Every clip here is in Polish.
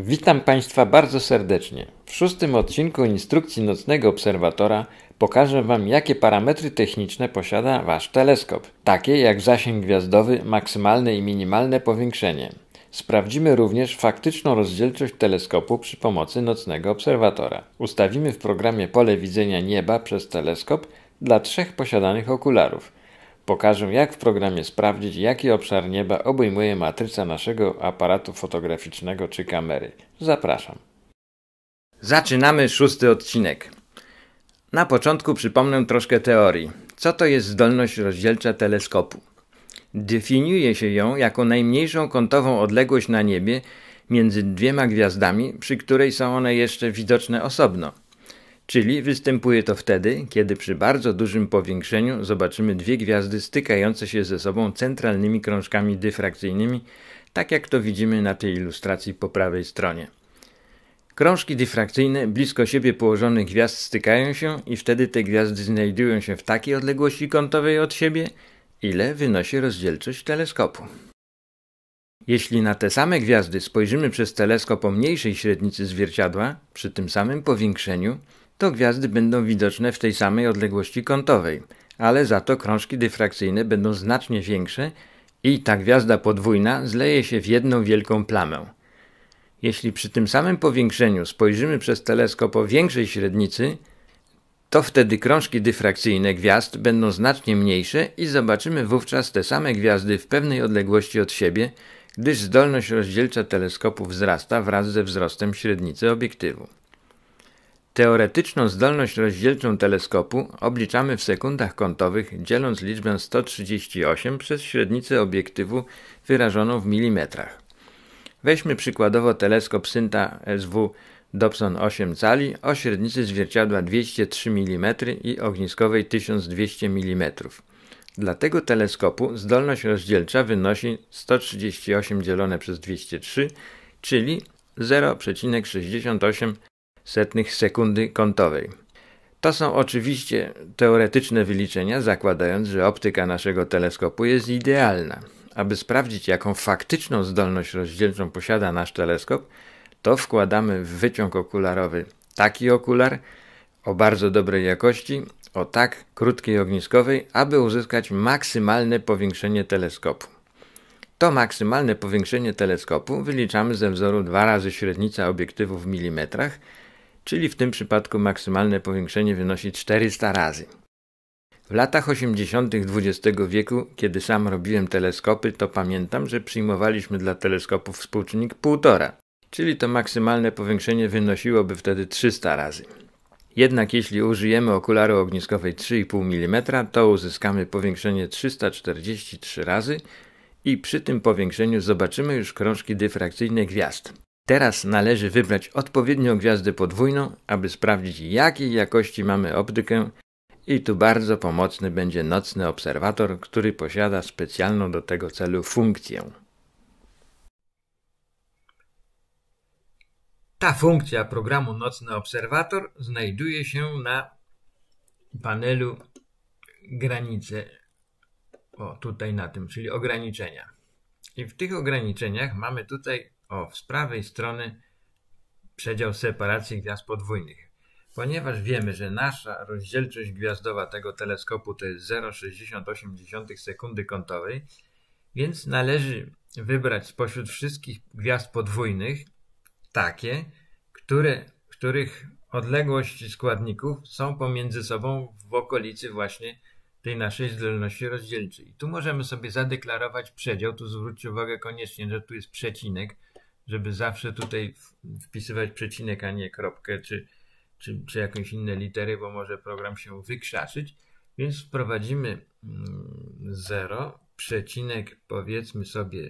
Witam Państwa bardzo serdecznie. W 6. odcinku instrukcji nocnego obserwatora pokażę Wam, jakie parametry techniczne posiada Wasz teleskop, takie jak zasięg gwiazdowy, maksymalne i minimalne powiększenie. Sprawdzimy również faktyczną rozdzielczość teleskopu przy pomocy nocnego obserwatora. Ustawimy w programie pole widzenia nieba przez teleskop dla 3 posiadanych okularów. Pokażę, jak w programie sprawdzić, jaki obszar nieba obejmuje matryca naszego aparatu fotograficznego czy kamery. Zapraszam. Zaczynamy 6. odcinek. Na początku przypomnę troszkę teorii. Co to jest zdolność rozdzielcza teleskopu? Definiuje się ją jako najmniejszą kątową odległość na niebie między dwiema gwiazdami, przy której są one jeszcze widoczne osobno. Czyli występuje to wtedy, kiedy przy bardzo dużym powiększeniu zobaczymy dwie gwiazdy stykające się ze sobą centralnymi krążkami dyfrakcyjnymi, tak jak to widzimy na tej ilustracji po prawej stronie. Krążki dyfrakcyjne blisko siebie położonych gwiazd stykają się i wtedy te gwiazdy znajdują się w takiej odległości kątowej od siebie, ile wynosi rozdzielczość teleskopu. Jeśli na te same gwiazdy spojrzymy przez teleskop o mniejszej średnicy zwierciadła, przy tym samym powiększeniu, to gwiazdy będą widoczne w tej samej odległości kątowej, ale za to krążki dyfrakcyjne będą znacznie większe i ta gwiazda podwójna zleje się w jedną wielką plamę. Jeśli przy tym samym powiększeniu spojrzymy przez teleskop o większej średnicy, to wtedy krążki dyfrakcyjne gwiazd będą znacznie mniejsze i zobaczymy wówczas te same gwiazdy w pewnej odległości od siebie, gdyż zdolność rozdzielcza teleskopu wzrasta wraz ze wzrostem średnicy obiektywu. Teoretyczną zdolność rozdzielczą teleskopu obliczamy w sekundach kątowych, dzieląc liczbę 138 przez średnicę obiektywu wyrażoną w milimetrach. Weźmy przykładowo teleskop Synta SW Dobson 8 cali o średnicy zwierciadła 203 mm i ogniskowej 1200 mm. Dla tego teleskopu zdolność rozdzielcza wynosi 138 dzielone przez 203, czyli 0,68 sekundy kątowej. To są oczywiście teoretyczne wyliczenia, zakładając, że optyka naszego teleskopu jest idealna. Aby sprawdzić, jaką faktyczną zdolność rozdzielczą posiada nasz teleskop, to wkładamy w wyciąg okularowy taki okular o bardzo dobrej jakości, o tak krótkiej ogniskowej, aby uzyskać maksymalne powiększenie teleskopu. To maksymalne powiększenie teleskopu wyliczamy ze wzoru 2 razy średnica obiektywu w milimetrach, czyli w tym przypadku maksymalne powiększenie wynosi 400 razy. W latach 80. XX wieku, kiedy sam robiłem teleskopy, to pamiętam, że przyjmowaliśmy dla teleskopów współczynnik 1,5, czyli to maksymalne powiększenie wynosiłoby wtedy 300 razy. Jednak jeśli użyjemy okularu ogniskowej 3,5 mm, to uzyskamy powiększenie 343 razy i przy tym powiększeniu zobaczymy już krążki dyfrakcyjne gwiazd. Teraz należy wybrać odpowiednią gwiazdę podwójną, aby sprawdzić, jakiej jakości mamy optykę, i tu bardzo pomocny będzie nocny obserwator, który posiada specjalną do tego celu funkcję. Ta funkcja programu Nocny Obserwator znajduje się na panelu granice, tutaj na tym, czyli ograniczenia. I w tych ograniczeniach mamy tutaj z prawej strony przedział separacji gwiazd podwójnych. Ponieważ wiemy, że nasza rozdzielczość gwiazdowa tego teleskopu to jest 0,68 sekundy kątowej, więc należy wybrać spośród wszystkich gwiazd podwójnych takie, których odległość składników są pomiędzy sobą w okolicy właśnie tej naszej zdolności rozdzielczej. I tu możemy sobie zadeklarować przedział. Tu zwróćcie uwagę koniecznie, że tu jest przecinek, żeby zawsze tutaj wpisywać przecinek, a nie kropkę czy jakieś inne litery, bo może program się wykrzaczyć. Więc wprowadzimy 0, przecinek powiedzmy sobie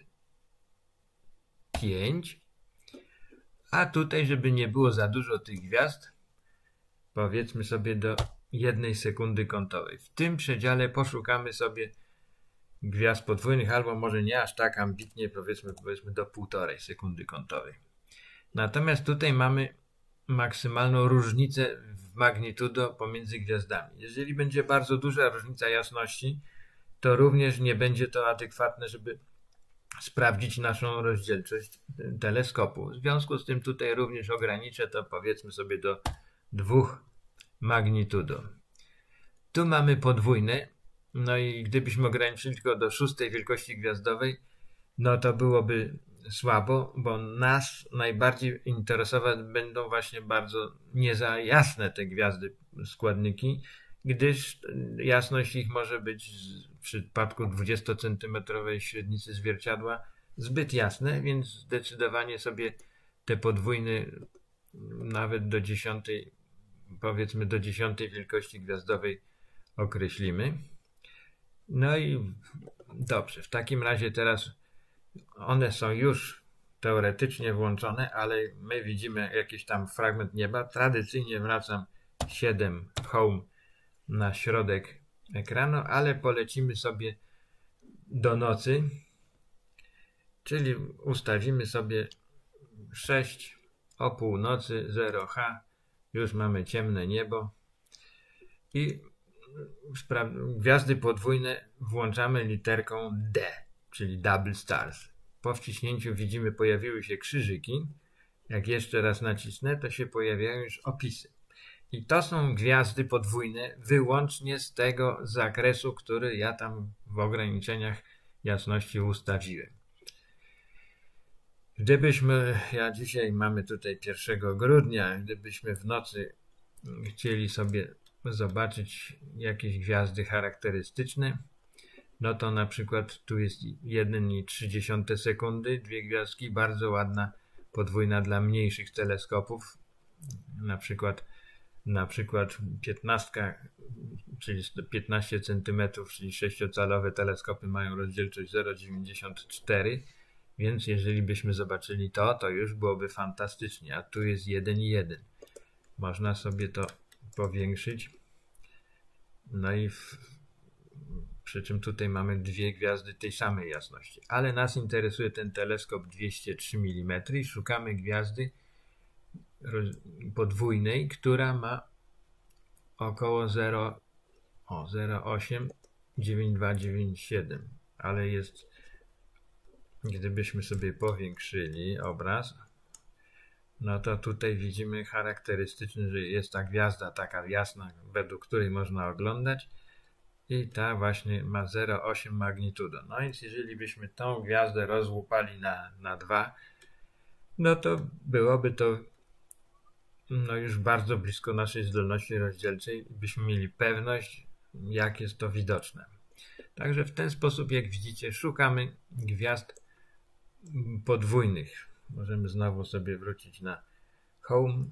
5, a tutaj, żeby nie było za dużo tych gwiazd, powiedzmy sobie do 1 sekundy kątowej. W tym przedziale poszukamy sobie gwiazd podwójnych, albo może nie aż tak ambitnie, powiedzmy do 1,5 sekundy kątowej. Natomiast tutaj mamy maksymalną różnicę w magnitudo pomiędzy gwiazdami. Jeżeli będzie bardzo duża różnica jasności, to również nie będzie to adekwatne, żeby sprawdzić naszą rozdzielczość teleskopu. W związku z tym tutaj również ograniczę to, powiedzmy sobie, do 2 magnitudo. Tu mamy podwójne, no i gdybyśmy ograniczyli tylko do 6 wielkości gwiazdowej, no to byłoby słabo, bo nas najbardziej interesować będą właśnie bardzo nie za jasne te gwiazdy, składniki, gdyż jasność ich może być w przypadku 20-centymetrowej średnicy zwierciadła zbyt jasne, więc zdecydowanie sobie te podwójne nawet do 10, powiedzmy do 10 wielkości gwiazdowej określimy. No i dobrze, w takim razie teraz one są już teoretycznie włączone, ale my widzimy jakiś tam fragment nieba. Tradycyjnie wracam 7 home na środek ekranu, ale polecimy sobie do nocy, czyli ustawimy sobie 6 o północy 0H, już mamy ciemne niebo i gwiazdy podwójne włączamy literką D, czyli Double Stars. Po wciśnięciu widzimy, pojawiły się krzyżyki. Jak jeszcze raz nacisnę, to się pojawiają już opisy. I to są gwiazdy podwójne wyłącznie z tego zakresu, który ja tam w ograniczeniach jasności ustawiłem. Gdybyśmy, ja dzisiaj mamy tutaj 1 grudnia, gdybyśmy w nocy chcieli sobie zobaczyć jakieś gwiazdy charakterystyczne, no to na przykład tu jest 1,3 sekundy, 2 gwiazdki, bardzo ładna, podwójna dla mniejszych teleskopów, na przykład 15, czyli 15 cm, czyli 6-calowe teleskopy mają rozdzielczość 0,94, więc jeżeli byśmy zobaczyli to już byłoby fantastycznie, a tu jest 1,1. Można sobie to powiększyć. No i przy czym tutaj mamy 2 gwiazdy tej samej jasności. Ale nas interesuje ten teleskop 203 mm i szukamy gwiazdy podwójnej, która ma około 0,89297, ale jest, gdybyśmy sobie powiększyli obraz, no to tutaj widzimy charakterystyczny, że jest ta gwiazda taka jasna, według której można oglądać i ta właśnie ma 0,8 magnitudo. No więc jeżeli byśmy tą gwiazdę rozłupali na 2, no to byłoby to już bardzo blisko naszej zdolności rozdzielczej, byśmy mieli pewność, jak jest to widoczne. Także w ten sposób, jak widzicie, szukamy gwiazd podwójnych. Możemy znowu sobie wrócić na Home,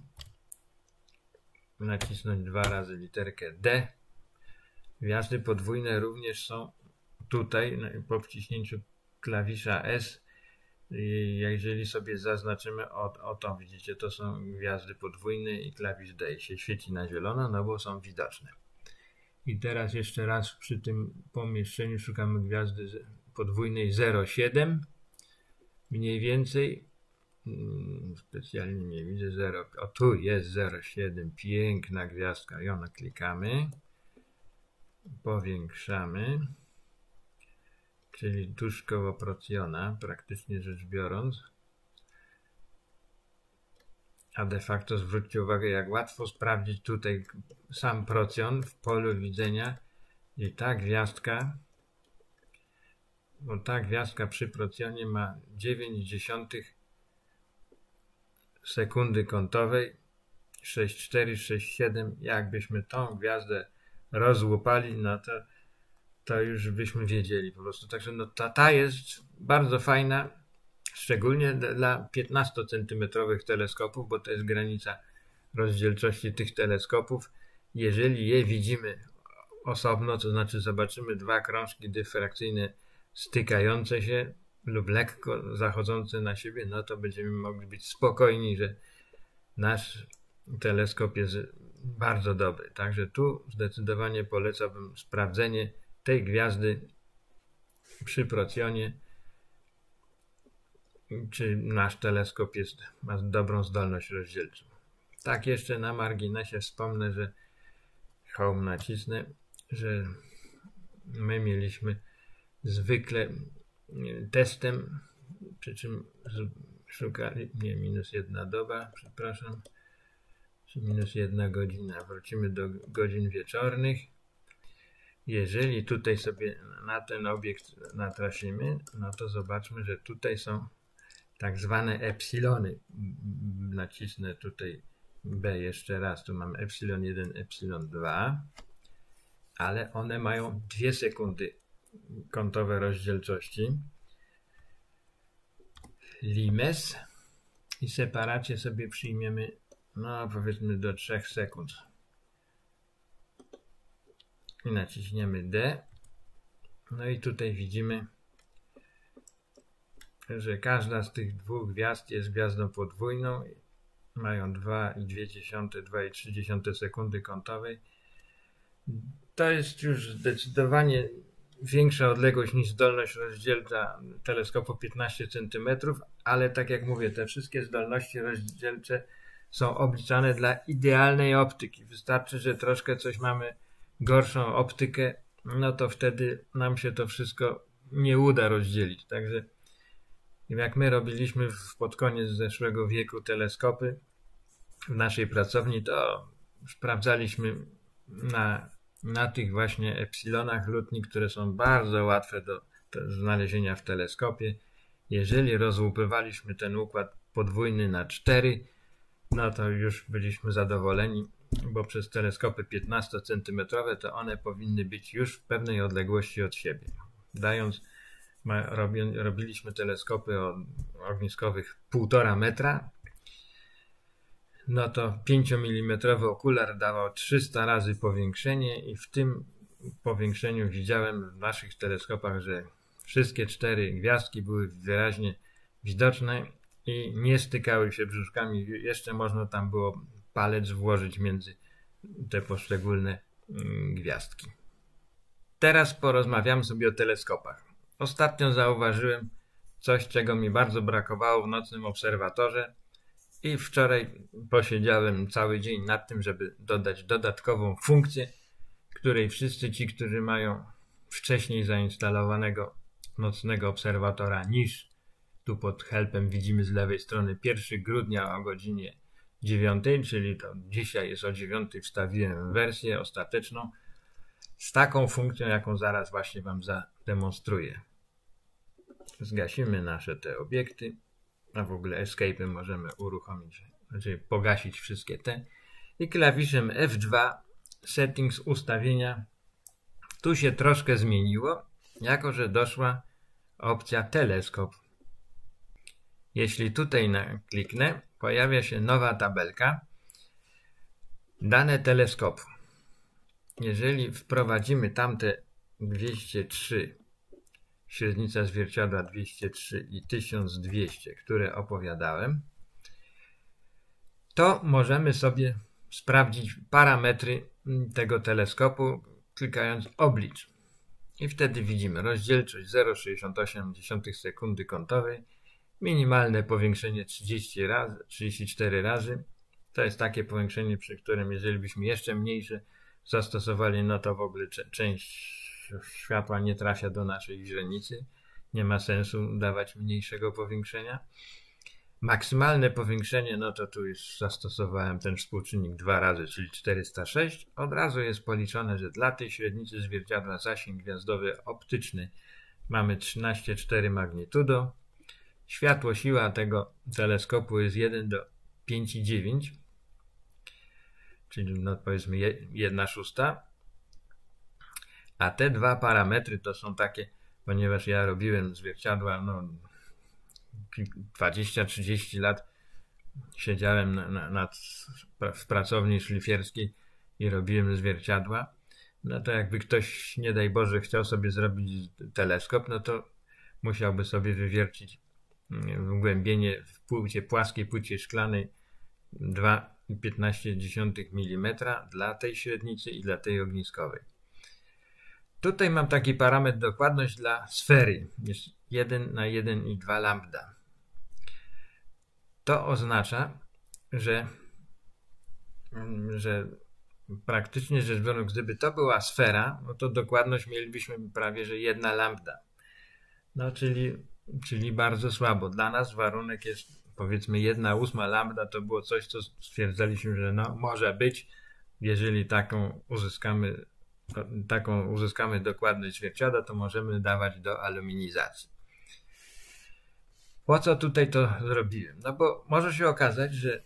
nacisnąć 2 razy literkę D. Gwiazdy podwójne również są tutaj po wciśnięciu klawisza S. Jeżeli sobie zaznaczymy to, widzicie, to są gwiazdy podwójne i klawisz D się świeci na zielono, no bo są widoczne. I teraz jeszcze raz przy tym pomieszczeniu szukamy gwiazdy podwójnej 0,7 mniej więcej. Specjalnie nie widzę 0. O, tu jest 0,7. Piękna gwiazdka. I ona klikamy. Powiększamy. Czyli tuż koło Procjona, praktycznie rzecz biorąc. A de facto zwróćcie uwagę, jak łatwo sprawdzić tutaj sam Procjon w polu widzenia. I ta gwiazdka, bo ta gwiazdka przy Procjonie ma 0,9 sekundy kątowej, 6,4, 6,7. Jakbyśmy tą gwiazdę rozłupali, no to już byśmy wiedzieli po prostu. Także no ta jest bardzo fajna, szczególnie dla 15-centymetrowych teleskopów, bo to jest granica rozdzielczości tych teleskopów. Jeżeli je widzimy osobno, to znaczy zobaczymy 2 krążki dyfrakcyjne stykające się lub lekko zachodzące na siebie, no to będziemy mogli być spokojni, że nasz teleskop jest bardzo dobry. Także tu zdecydowanie polecałbym sprawdzenie tej gwiazdy przy Procjonie, czy nasz teleskop ma dobrą zdolność rozdzielczą. Tak jeszcze na marginesie wspomnę, że Home nacisnę, że my mieliśmy zwykle testem, przy czym szukali, nie, minus 1 doba, przepraszam, czy minus 1 godzina. Wrócimy do godzin wieczornych. Jeżeli tutaj sobie na ten obiekt natrafimy, no to zobaczmy, że tutaj są tak zwane epsilony. Nacisnę tutaj B jeszcze raz, tu mam epsilon 1, epsilon 2, ale one mają 2 sekundy kątowe rozdzielczości. Limes i separację sobie przyjmiemy, no powiedzmy do 3 sekund. I naciśniemy D. No i tutaj widzimy, że każda z tych dwóch gwiazd jest gwiazdą podwójną. Mają 2,2, 2,3 sekundy kątowej. To jest już zdecydowanie większa odległość niż zdolność rozdzielcza teleskopu 15 cm, ale tak jak mówię, te wszystkie zdolności rozdzielcze są obliczane dla idealnej optyki. Wystarczy, że troszkę coś mamy gorszą optykę, no to wtedy nam się to wszystko nie uda rozdzielić. Także jak my robiliśmy pod koniec zeszłego wieku teleskopy w naszej pracowni, to sprawdzaliśmy na tych właśnie epsilonach lutni, które są bardzo łatwe do znalezienia w teleskopie. Jeżeli rozłupywaliśmy ten układ podwójny na 4, no to już byliśmy zadowoleni, bo przez teleskopy 15 cm to one powinny być już w pewnej odległości od siebie. Robiliśmy teleskopy ogniskowych 1,5 metra, no to 5 mm okular dawał 300 razy powiększenie i w tym powiększeniu widziałem w naszych teleskopach, że wszystkie 4 gwiazdki były wyraźnie widoczne i nie stykały się brzuszkami. Jeszcze można tam było palec włożyć między te poszczególne gwiazdki. Teraz porozmawiam sobie o teleskopach. Ostatnio zauważyłem coś, czego mi bardzo brakowało w nocnym obserwatorze i wczoraj posiedziałem cały dzień nad tym, żeby dodać dodatkową funkcję, której wszyscy ci, którzy mają wcześniej zainstalowanego nocnego obserwatora niż tu pod helpem widzimy z lewej strony 1 grudnia o godzinie 9, czyli to dzisiaj jest o 9, wstawiłem wersję ostateczną z taką funkcją, jaką zaraz właśnie wam zademonstruję. Zgasimy nasze te obiekty, a w ogóle escape'em możemy uruchomić, znaczy pogasić wszystkie te i klawiszem F2 settings ustawienia. Tu się troszkę zmieniło, jako że doszła opcja teleskop. Jeśli tutaj kliknę, pojawia się nowa tabelka dane teleskopu. Jeżeli wprowadzimy tamte 203, średnica zwierciadła 203 i 1200, które opowiadałem, to możemy sobie sprawdzić parametry tego teleskopu, klikając oblicz. I wtedy widzimy rozdzielczość 0,68 sekundy kątowej, minimalne powiększenie 34 razy. To jest takie powiększenie, przy którym jeżeli byśmy jeszcze mniejsze zastosowali, no to w ogóle część światła nie trafia do naszej źrenicy. Nie ma sensu dawać mniejszego powiększenia. Maksymalne powiększenie, no to tu już zastosowałem ten współczynnik 2 razy, czyli 406. Od razu jest policzone, że dla tej średnicy zwierciadła zasięg gwiazdowy optyczny mamy 13,4 magnitudo. Światło siła tego teleskopu jest 1 do 5,9, czyli no powiedzmy 1/6. A te dwa parametry to są takie, ponieważ ja robiłem zwierciadła, no 20-30 lat siedziałem w pracowni szlifierskiej i robiłem zwierciadła, no to jakby ktoś, nie daj Boże, chciał sobie zrobić teleskop, no to musiałby sobie wywiercić wgłębienie w płaskiej płycie szklanej 2,15 mm dla tej średnicy i dla tej ogniskowej. Tutaj mam taki parametr dokładność dla sfery. Jest 1 na 1,2 lambda. To oznacza, że praktycznie rzecz biorąc, gdyby to była sfera, no to dokładność mielibyśmy prawie że 1 lambda. No, czyli bardzo słabo. Dla nas warunek jest, powiedzmy, 1/8 lambda to było coś, co stwierdzaliśmy, że no, może być, jeżeli taką uzyskamy dokładność zwierciadła, to możemy dawać do aluminizacji. Po co tutaj to zrobiłem? No bo może się okazać, że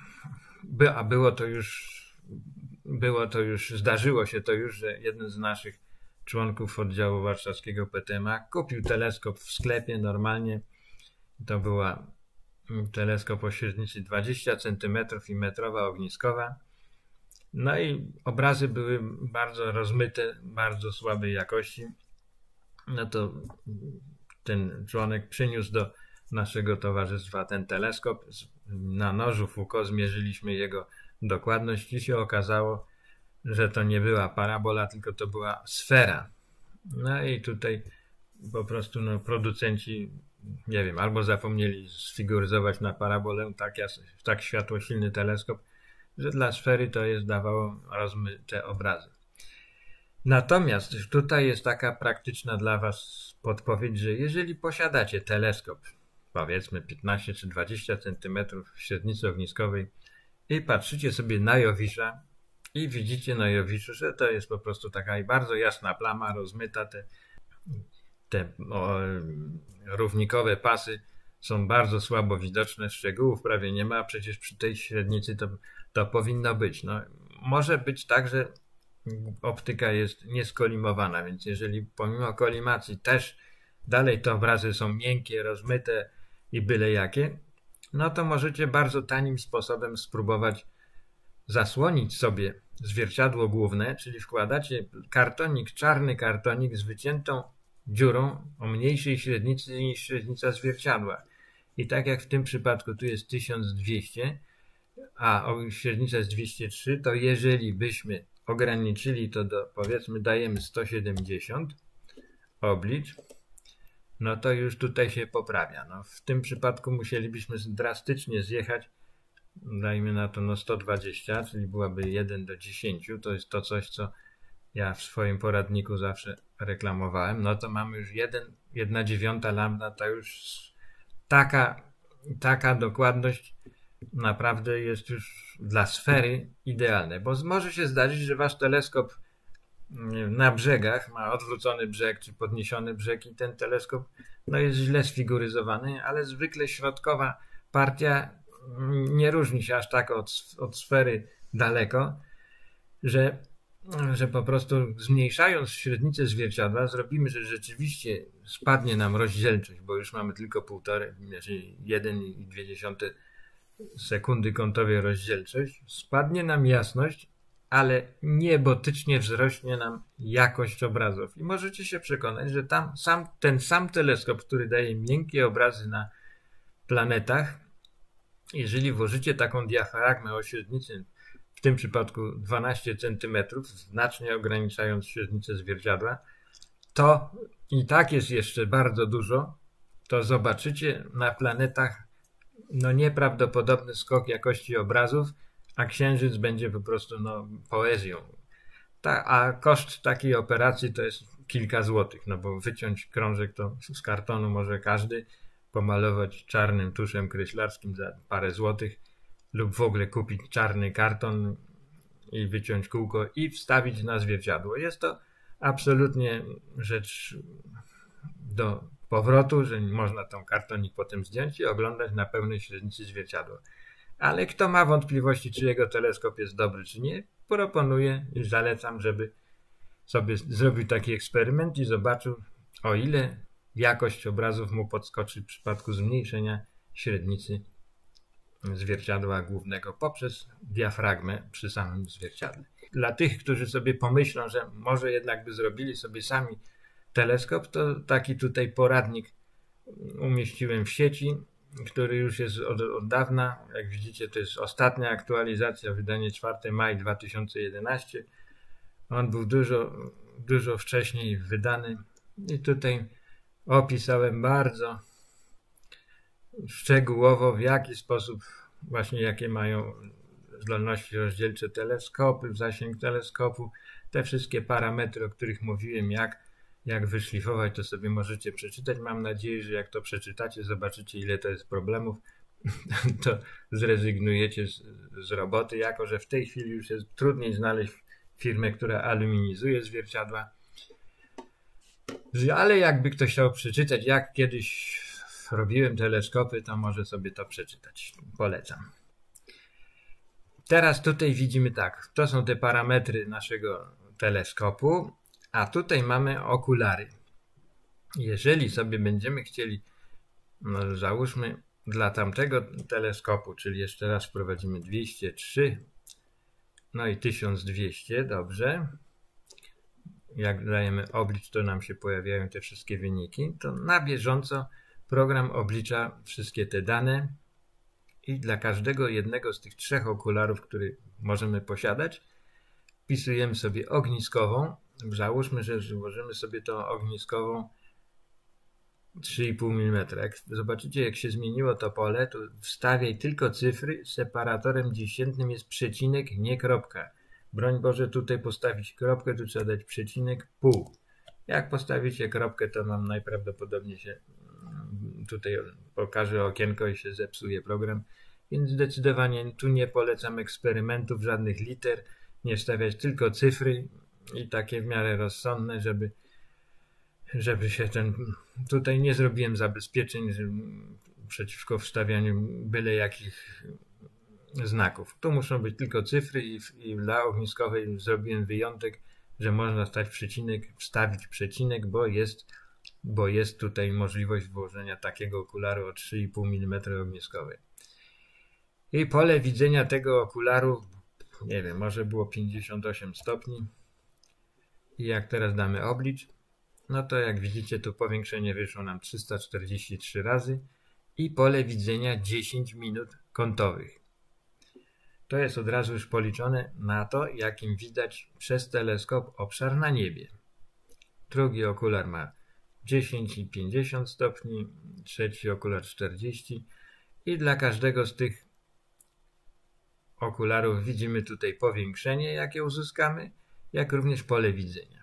zdarzyło się to już, że jeden z naszych członków oddziału warszawskiego PTMA kupił teleskop w sklepie normalnie. To była teleskop o średnicy 20 cm i metrowa ogniskowa. No i obrazy były bardzo rozmyte, bardzo słabej jakości. No to ten członek przyniósł do naszego towarzystwa ten teleskop. Na nożu Foucault zmierzyliśmy jego dokładność i się okazało, że to nie była parabola, tylko to była sfera. No i tutaj po prostu producenci, nie wiem, albo zapomnieli sfiguryzować na parabolę tak światłosilny teleskop, że dla sfery to dawało rozmyte obrazy. Natomiast tutaj jest taka praktyczna dla Was podpowiedź, że jeżeli posiadacie teleskop, powiedzmy 15 czy 20 cm średnicy ogniskowej i patrzycie sobie na Jowisza i widzicie na Jowiszu, że to jest po prostu taka bardzo jasna plama, rozmyta, te równikowe pasy są bardzo słabo widoczne, szczegółów prawie nie ma, a przecież przy tej średnicy to powinno być. No, może być tak, że optyka jest nieskolimowana, więc jeżeli pomimo kolimacji też dalej te obrazy są miękkie, rozmyte i byle jakie, no to możecie bardzo tanim sposobem spróbować zasłonić sobie zwierciadło główne, czyli wkładacie czarny kartonik z wyciętą dziurą o mniejszej średnicy niż średnica zwierciadła. I tak jak w tym przypadku tu jest 1200, a średnica jest 203, to jeżeli byśmy ograniczyli to do, powiedzmy, dajemy 170, oblicz, no to już tutaj się poprawia. No, w tym przypadku musielibyśmy drastycznie zjechać, dajmy na to 120, czyli byłaby 1:10, to jest to coś, co ja w swoim poradniku zawsze reklamowałem, no to mamy już 1/9 lambda, to już taka dokładność naprawdę jest już dla sfery idealne, bo może się zdarzyć, że wasz teleskop na brzegach ma odwrócony brzeg czy podniesiony brzeg i ten teleskop jest źle sfiguryzowany, ale zwykle środkowa partia nie różni się aż tak od sfery daleko, że po prostu zmniejszając średnicę zwierciadła zrobimy, że rzeczywiście spadnie nam rozdzielczość, bo już mamy tylko 1,2 sekundy kątowej rozdzielczość, spadnie nam jasność, ale niebotycznie wzrośnie nam jakość obrazów. I możecie się przekonać, że ten sam teleskop, który daje miękkie obrazy na planetach, jeżeli włożycie taką diafragmę o średnicy, w tym przypadku 12 cm, znacznie ograniczając średnicę zwierciadła, to i tak jest jeszcze bardzo dużo, to zobaczycie na planetach nieprawdopodobny skok jakości obrazów, a Księżyc będzie po prostu poezją. A koszt takiej operacji to jest kilka złotych, bo wyciąć krążek to z kartonu może każdy, pomalować czarnym tuszem kreślarskim za parę złotych lub w ogóle kupić czarny karton i wyciąć kółko i wstawić na zwierciadło. Jest to absolutnie rzecz do powrotu, że można tą kartonik potem zdjąć i oglądać na pełnej średnicy zwierciadło. Ale kto ma wątpliwości, czy jego teleskop jest dobry, czy nie, proponuję i zalecam, żeby sobie zrobił taki eksperyment i zobaczył, o ile jakość obrazów mu podskoczy w przypadku zmniejszenia średnicy zwierciadła głównego poprzez diafragmę przy samym zwierciadle. Dla tych, którzy sobie pomyślą, że może jednak by zrobili sobie sami teleskop, to taki tutaj poradnik umieściłem w sieci, który już jest od dawna. Jak widzicie, to jest ostatnia aktualizacja, wydanie 4 maj 2011. On był dużo wcześniej wydany i tutaj opisałem bardzo szczegółowo, w jaki sposób, właśnie jakie mają zdolności rozdzielcze teleskopy, zasięg teleskopu, te wszystkie parametry, o których mówiłem, jak Jak wyszlifować, to sobie możecie przeczytać. Mam nadzieję, że jak to przeczytacie, zobaczycie, ile to jest problemów, to zrezygnujecie z roboty, jako że w tej chwili już jest trudniej znaleźć firmę, która aluminizuje zwierciadła. Ale jakby ktoś chciał przeczytać, jak kiedyś robiłem teleskopy, to może sobie to przeczytać. Polecam. Teraz tutaj widzimy tak, to są te parametry naszego teleskopu, a tutaj mamy okulary. Jeżeli sobie będziemy chcieli, no załóżmy dla tamtego teleskopu, czyli jeszcze raz wprowadzimy 203, no i 1200, dobrze. Jak dajemy oblicz, to nam się pojawiają te wszystkie wyniki, to na bieżąco program oblicza wszystkie te dane i dla każdego jednego z tych 3 okularów, który możemy posiadać, wpisujemy sobie ogniskową. Załóżmy, że złożymy sobie tą ogniskową 3,5 mm. Jak zobaczycie, jak się zmieniło to pole, to wstawiaj tylko cyfry, separatorem dziesiętnym jest przecinek, nie kropka. Broń Boże, tutaj postawić kropkę, tu trzeba dać przecinek, pół. Jak postawicie kropkę, to nam najprawdopodobniej się tutaj pokaże okienko i się zepsuje program. Więc zdecydowanie tu nie polecam eksperymentów, żadnych liter, nie stawiać tylko cyfry i takie w miarę rozsądne, żeby się tutaj nie zrobiłem zabezpieczeń przeciwko wstawianiu byle jakich znaków. Tu muszą być tylko cyfry i dla ogniskowej zrobiłem wyjątek, że można wstawić przecinek, bo jest tutaj możliwość włożenia takiego okularu o 3,5 mm ogniskowej. I pole widzenia tego okularu, nie wiem, może było 58 stopni. I jak teraz damy oblicz, no to jak widzicie, tu powiększenie wyszło nam 343 razy i pole widzenia 10 minut kątowych. To jest od razu już policzone na to, jakim widać przez teleskop obszar na niebie. Drugi okular ma 10 i 50 stopni, trzeci okular 40 i dla każdego z tych okularów widzimy tutaj powiększenie, jakie uzyskamy, jak również pole widzenia.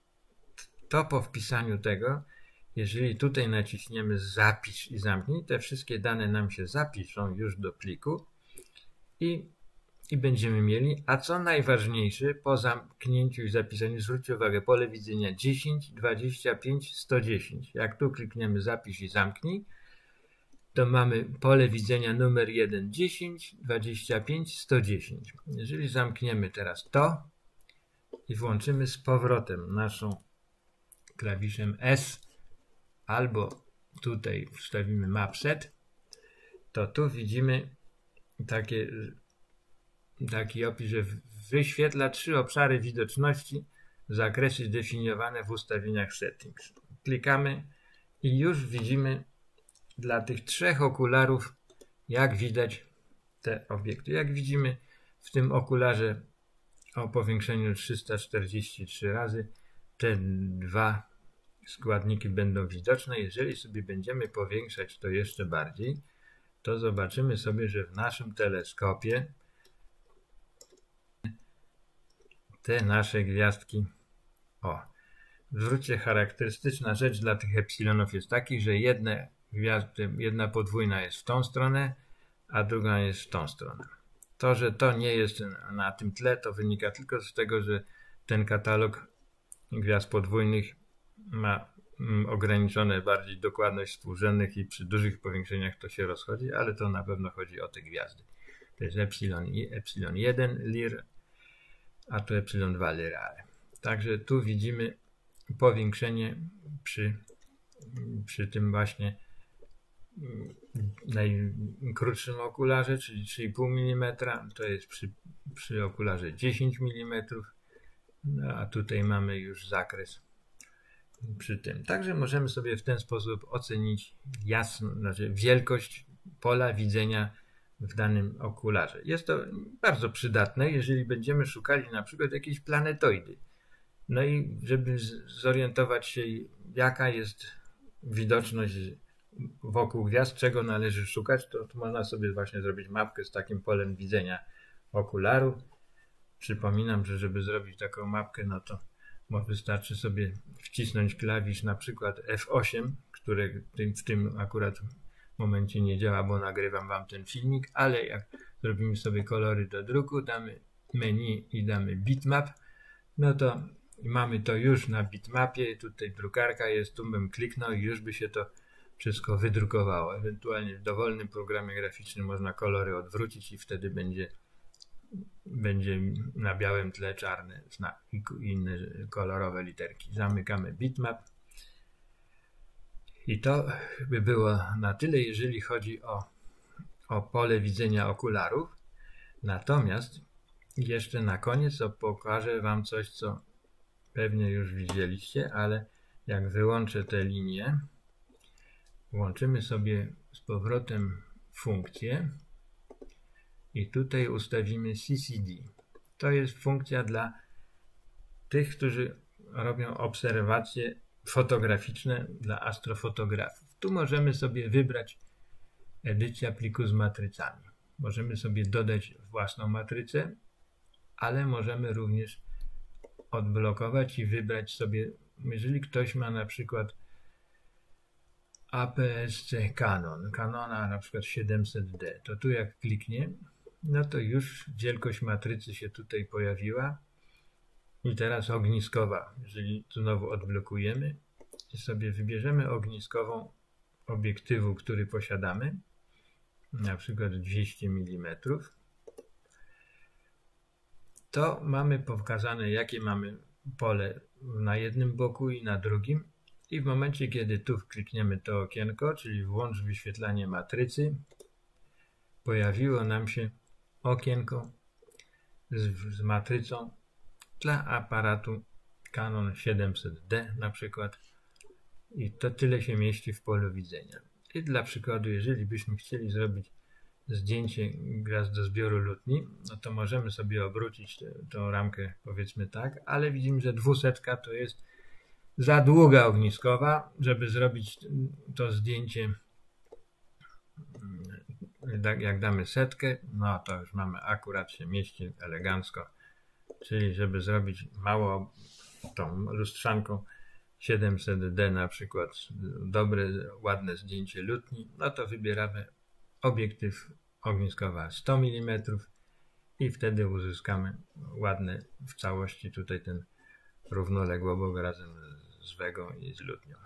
To po wpisaniu tego, jeżeli tutaj naciśniemy zapisz i zamknij, te wszystkie dane nam się zapiszą już do pliku i będziemy mieli, a co najważniejsze, po zamknięciu i zapisaniu, zwróćcie uwagę, pole widzenia 10, 25, 110. Jak tu klikniemy zapisz i zamknij, to mamy pole widzenia numer 1, 10, 25, 110. Jeżeli zamkniemy teraz to i włączymy z powrotem naszą klawiszem S albo tutaj wstawimy mapset, to tu widzimy taki opis, że wyświetla 3 obszary widoczności, zakresy zdefiniowane w ustawieniach settings. Klikamy i już widzimy dla tych 3 okularów, jak widać te obiekty. Jak widzimy w tym okularze o powiększeniu 343 razy, te 2 składniki będą widoczne. Jeżeli sobie będziemy powiększać to jeszcze bardziej, to zobaczymy sobie, że w naszym teleskopie te nasze gwiazdki, zwróćcie, charakterystyczna rzecz dla tych epsilonów jest taki, że jedna podwójna jest w tą stronę, a druga jest w tą stronę. To, że to nie jest na tym tle, to wynika tylko z tego, że ten katalog gwiazd podwójnych ma ograniczone bardziej dokładność współrzędnych i przy dużych powiększeniach to się rozchodzi, ale to na pewno chodzi o te gwiazdy. To jest epsilon 1 Lir, a tu epsilon 2 Lyrae. Także tu widzimy powiększenie przy tym właśnie najkrótszym okularze, czyli 3,5 mm, to jest przy okularze 10 mm, no a tutaj mamy już zakres przy tym. Także możemy sobie w ten sposób ocenić wielkość pola widzenia w danym okularze. Jest to bardzo przydatne, jeżeli będziemy szukali na przykład jakiejś planetoidy. No i żeby zorientować się, jaka jest widoczność wokół gwiazd, czego należy szukać, to można sobie właśnie zrobić mapkę z takim polem widzenia okularu. Przypominam, że żeby zrobić taką mapkę, no to bo wystarczy sobie wcisnąć klawisz na przykład F8, który w tym akurat momencie nie działa, bo nagrywam wam ten filmik, ale jak zrobimy sobie kolory do druku, damy menu i damy bitmap, no to mamy to już na bitmapie, tutaj drukarka jest, tu bym kliknął i już by się to wszystko wydrukowało. Ewentualnie w dowolnym programie graficznym można kolory odwrócić i wtedy będzie na białym tle czarny znak i inne kolorowe literki. Zamykamy bitmap. I to by było na tyle, jeżeli chodzi o pole widzenia okularów. Natomiast jeszcze na koniec pokażę wam coś, co pewnie już widzieliście, ale jak wyłączę tę linię, włączymy sobie z powrotem funkcję i tutaj ustawimy CCD. To jest funkcja dla tych, którzy robią obserwacje fotograficzne dla astrofotografów. Tu możemy sobie wybrać edycja pliku z matrycami. Możemy sobie dodać własną matrycę, ale możemy również odblokować i wybrać sobie, jeżeli ktoś ma na przykład APS-C Canona na przykład 700D, to tu jak kliknie, no to już wielkość matrycy się tutaj pojawiła i teraz ogniskowa. Jeżeli tu znowu odblokujemy i sobie wybierzemy ogniskową obiektywu, który posiadamy, na przykład 200 mm, to mamy pokazane, jakie mamy pole na jednym boku i na drugim. I w momencie, kiedy tu klikniemy to okienko, czyli włącz wyświetlanie matrycy, pojawiło nam się okienko z matrycą dla aparatu Canon 700D na przykład. I to tyle się mieści w polu widzenia. I dla przykładu, jeżeli byśmy chcieli zrobić zdjęcie gwiazdozbioru Lutni, no to możemy sobie obrócić tą ramkę, powiedzmy tak, ale widzimy, że 200 to jest za długa ogniskowa, żeby zrobić to zdjęcie. Jak damy 100, no to już mamy, akurat się mieści elegancko, czyli żeby zrobić mało tą lustrzanką 700D na przykład dobre, ładne zdjęcie Lutni, no to wybieramy obiektyw ogniskowa 100 mm i wtedy uzyskamy ładne w całości tutaj ten równoległobok razem z Wegą i z Lutnią.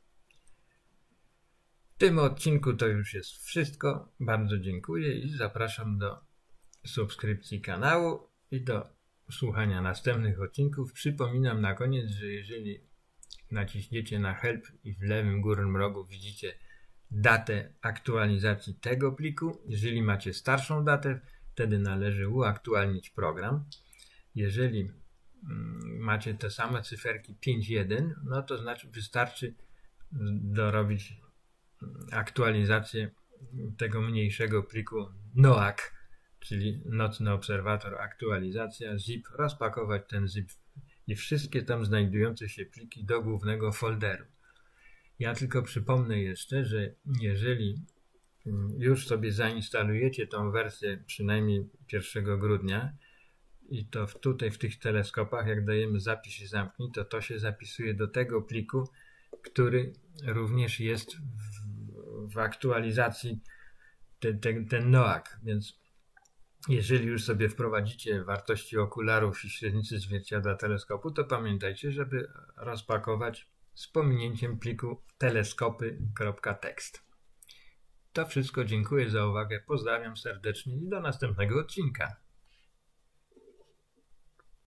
W tym odcinku to już jest wszystko. Bardzo dziękuję i zapraszam do subskrypcji kanału i do słuchania następnych odcinków. Przypominam na koniec, że jeżeli naciśniecie na Help i w lewym górnym rogu widzicie datę aktualizacji tego pliku. Jeżeli macie starszą datę, wtedy należy uaktualnić program. Jeżeli macie te same cyferki 5.1, no to znaczy wystarczy dorobić aktualizację tego mniejszego pliku NOAC, czyli Nocny Obserwator Aktualizacja, zip, rozpakować ten zip i wszystkie tam znajdujące się pliki do głównego folderu. Ja tylko przypomnę jeszcze, że jeżeli już sobie zainstalujecie tą wersję przynajmniej 1 grudnia i to tutaj w tych teleskopach, jak dajemy zapisz i zamknij, to się zapisuje do tego pliku, który również jest w aktualizacji ten NOAC, więc jeżeli już sobie wprowadzicie wartości okularów i średnicy zwierciadła teleskopu, to pamiętajcie, żeby rozpakować z pominięciem pliku teleskopy.txt. To wszystko, dziękuję za uwagę, pozdrawiam serdecznie i do następnego odcinka.